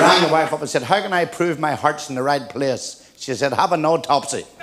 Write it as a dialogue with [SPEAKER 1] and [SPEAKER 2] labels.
[SPEAKER 1] rang the wife up and said, how can I prove my heart's in the right place? She said, have an autopsy.